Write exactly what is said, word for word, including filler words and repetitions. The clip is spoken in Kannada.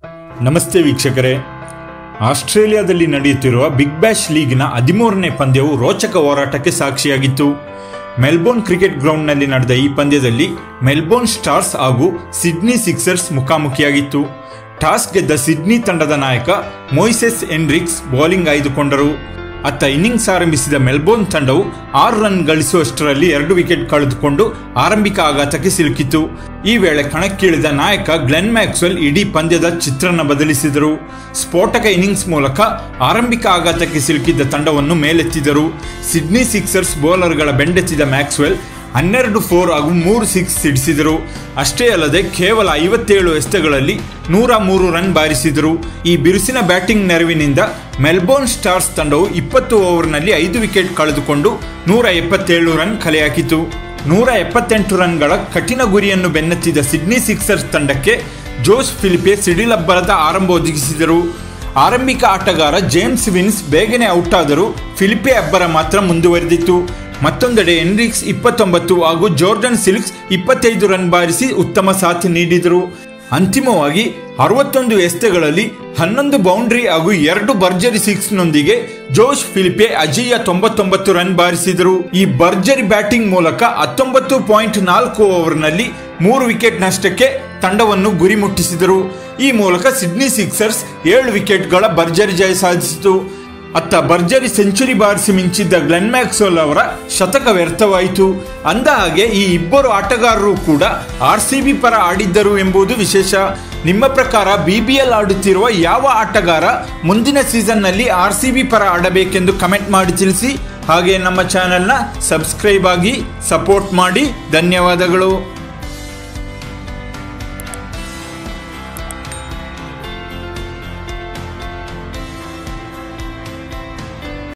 ನಮಸ್ತೆ ವೀಕ್ಷಕರೇ, ಆಸ್ಟ್ರೇಲಿಯಾದಲ್ಲಿ ನಡೆಯುತ್ತಿರುವ ಬಿಗ್ ಬ್ಯಾಶ್ ಲೀಗ್ನ ಹದಿಮೂರನೇ ಪಂದ್ಯವು ರೋಚಕ ಹೋರಾಟಕ್ಕೆ ಸಾಕ್ಷಿಯಾಗಿತ್ತು. ಮೆಲ್ಬೋರ್ನ್ ಕ್ರಿಕೆಟ್ ಗ್ರೌಂಡ್ನಲ್ಲಿ ನಡೆದ ಈ ಪಂದ್ಯದಲ್ಲಿ ಮೆಲ್ಬೋರ್ನ್ ಸ್ಟಾರ್ಸ್ ಹಾಗೂ ಸಿಡ್ನಿ ಸಿಕ್ಸರ್ಸ್ ಮುಖಾಮುಖಿಯಾಗಿತ್ತು. ಟಾಸ್ ಗೆದ್ದ ಸಿಡ್ನಿ ತಂಡದ ನಾಯಕ ಮೊಯಿಸೆಸ್ ಹೆನ್ರಿಕ್ಸ್ ಬೌಲಿಂಗ್ ಆಯ್ದುಕೊಂಡರು. ಅತ್ತ ಇನ್ನಿಂಗ್ಸ್ ಆರಂಭಿಸಿದ ಮೆಲ್ಬೋರ್ನ್ ತಂಡವು ಆರು ರನ್ ಗಳಿಸುವಷ್ಟರಲ್ಲಿ ಎರಡು ವಿಕೆಟ್ ಕಳೆದುಕೊಂಡು ಆರಂಭಿಕ ಆಘಾತಕ್ಕೆ ಸಿಲುಕಿತು. ಈ ವೇಳೆ ಕಣಕ್ಕಿಳಿದ ನಾಯಕ ಗ್ಲೆನ್ ಮ್ಯಾಕ್ಸ್ವೆಲ್ ಇಡೀ ಪಂದ್ಯದ ಚಿತ್ರಣ ಬದಲಿಸಿದರು. ಸ್ಫೋಟಕ ಇನ್ನಿಂಗ್ಸ್ ಮೂಲಕ ಆರಂಭಿಕ ಆಘಾತಕ್ಕೆ ಸಿಲುಕಿದ್ದ ತಂಡವನ್ನು ಮೇಲೆತ್ತಿದರು. ಸಿಡ್ನಿ ಸಿಕ್ಸರ್ಸ್ ಬೌಲರ್ಗಳ ಬೆಂಡೆತ್ತಿದ ಮ್ಯಾಕ್ಸ್ವೆಲ್ ಹನ್ನೆರಡು ಫೋರ್ ಹಾಗೂ ಮೂರು ಸಿಕ್ಸ್ ಸಿಡಿಸಿದರು. ಅಷ್ಟೇ ಅಲ್ಲದೆ ಕೇವಲ ಐವತ್ತೇಳು ಎಸೆತಗಳಲ್ಲಿ ನೂರ ಮೂರು ರನ್ ಬಾರಿಸಿದರು. ಈ ಬಿರುಸಿನ ಬ್ಯಾಟಿಂಗ್ ನೆರವಿನಿಂದ ಮೆಲ್ಬೋರ್ನ್ ಸ್ಟಾರ್ಸ್ ತಂಡವು ಇಪ್ಪತ್ತು ಓವರ್ನಲ್ಲಿ ಐದು ವಿಕೆಟ್ ಕಳೆದುಕೊಂಡು ನೂರ ಎಪ್ಪತ್ತೇಳು ರನ್ ಕಲೆಹಾಕಿತು. ನೂರ ಎಪ್ಪತ್ತೆಂಟು ರನ್ಗಳ ಕಠಿಣ ಗುರಿಯನ್ನು ಬೆನ್ನತ್ತಿದ ಸಿಡ್ನಿ ಸಿಕ್ಸರ್ಸ್ ತಂಡಕ್ಕೆ ಜೋಶ್ ಫಿಲಿಪೆ ಸಿಡಿಲಬ್ಬರದ ಆರಂಭ ಒದಗಿಸಿದರು. ಆರಂಭಿಕ ಆಟಗಾರ ಜೇಮ್ಸ್ ವಿನ್ಸ್ ಬೇಗನೆ ಔಟ್ ಆದರೂ ಫಿಲಿಪೆ ಅಬ್ಬರ ಮಾತ್ರ ಮುಂದುವರೆದಿತ್ತು. ಮತ್ತೊಂದೆಡೆ ಹೆನ್ರಿಕ್ಸ್ ಇಪ್ಪತ್ತೊಂಬತ್ತು ಹಾಗೂ ಜೋರ್ಡನ್ ಸಿಲ್ಕ್ಸ್ ಇಪ್ಪತ್ತೈದು ರನ್ ಬಾರಿಸಿ ಉತ್ತಮ ಸಾಥ್ ನೀಡಿದರು. ಅಂತಿಮವಾಗಿ ಅರವತ್ತೊಂದು ಎಸೆತಗಳಲ್ಲಿ ಹನ್ನೊಂದು ಬೌಂಡ್ರಿ ಹಾಗೂ ಎರಡು ಭರ್ಜರಿ ಸಿಕ್ಸ್ನೊಂದಿಗೆ ಜೋಶ್ ಫಿಲಿಪೆ ಅಜೇಯ ತೊಂಬತ್ತೊಂಬತ್ತು ರನ್ ಬಾರಿಸಿದರು. ಈ ಭರ್ಜರಿ ಬ್ಯಾಟಿಂಗ್ ಮೂಲಕ ಹತ್ತೊಂಬತ್ತು ಪಾಯಿಂಟ್ ನಾಲ್ಕು ಓವರ್ನಲ್ಲಿ ಮೂರು ವಿಕೆಟ್ ನಷ್ಟಕ್ಕೆ ತಂಡವನ್ನು ಗುರಿ ಮುಟ್ಟಿಸಿದರು. ಈ ಮೂಲಕ ಸಿಡ್ನಿ ಸಿಕ್ಸರ್ಸ್ ಏಳು ವಿಕೆಟ್ಗಳ ಭರ್ಜರಿ ಜಯ ಸಾಧಿಸಿತು. ಅತ್ತ ಭರ್ಜರಿ ಸೆಂಚುರಿ ಬಾರಿಸಿ ಮಿಂಚಿದ್ದ ಗ್ಲೆನ್ ಮ್ಯಾಕ್ಸ್ವೆಲ್ ಅವರ ಶತಕ ವ್ಯರ್ಥವಾಯಿತು. ಅಂದ ಹಾಗೆ ಈ ಇಬ್ಬರು ಆಟಗಾರರು ಕೂಡ ಆರ್ ಸಿ ಬಿ ಪರ ಆಡಿದ್ದರು ಎಂಬುದು ವಿಶೇಷ. ನಿಮ್ಮ ಪ್ರಕಾರ ಬಿ ಬಿ ಎಲ್ ಆಡುತ್ತಿರುವ ಯಾವ ಆಟಗಾರ ಮುಂದಿನ ಸೀಸನ್ನಲ್ಲಿ ಆರ್ ಸಿ ಬಿ ಪರ ಆಡಬೇಕೆಂದು ಕಮೆಂಟ್ ಮಾಡಿ ತಿಳಿಸಿ. ಹಾಗೆ ನಮ್ಮ ಚಾನೆಲ್ನ ಸಬ್ಸ್ಕ್ರೈಬ್ ಆಗಿ ಸಪೋರ್ಟ್ ಮಾಡಿ. ಧನ್ಯವಾದಗಳು.